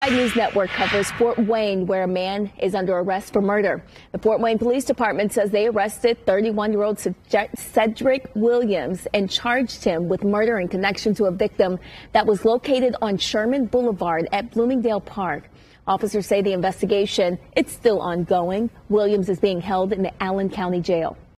5 News Network covers Fort Wayne, where a man is under arrest for murder. The Fort Wayne Police Department says they arrested 31-year-old Cedric Williams and charged him with murder in connection to a victim that was located on Sherman Boulevard at Bloomingdale Park. Officers say the investigation, it's still ongoing. Williams is being held in the Allen County Jail.